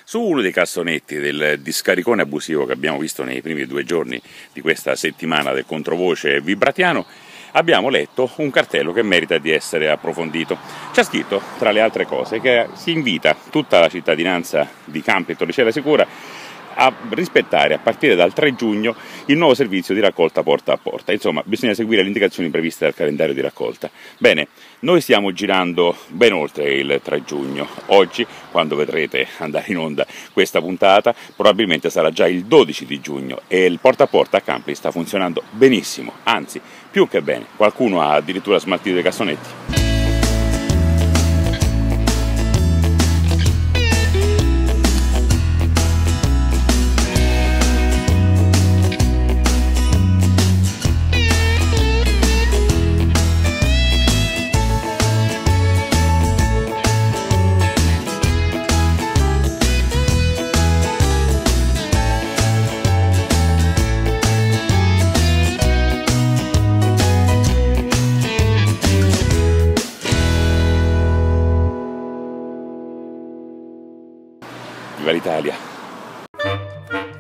Su uno dei cassonetti del discaricone abusivo che abbiamo visto nei primi 2 giorni di questa settimana del controvoce vibratiano, abbiamo letto un cartello che merita di essere approfondito. C'è scritto, tra le altre cose, che si invita tutta la cittadinanza di Campi e Torricella Sicura a rispettare a partire dal 3 giugno il nuovo servizio di raccolta porta a porta. Insomma, bisogna seguire le indicazioni previste dal calendario di raccolta. Bene, noi stiamo girando ben oltre il 3 giugno. Oggi, quando vedrete andare in onda questa puntata, probabilmente sarà già il 12 di giugno e il porta a porta a Campi sta funzionando benissimo, anzi, più che bene. Qualcuno ha addirittura smaltito i cassonetti. Viva l'Italia!